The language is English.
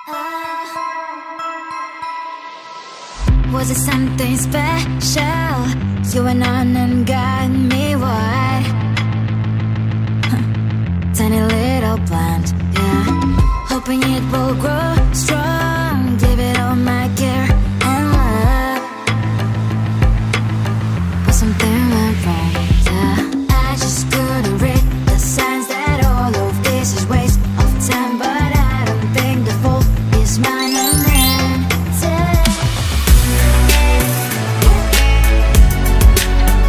Was it something special? You went on and got me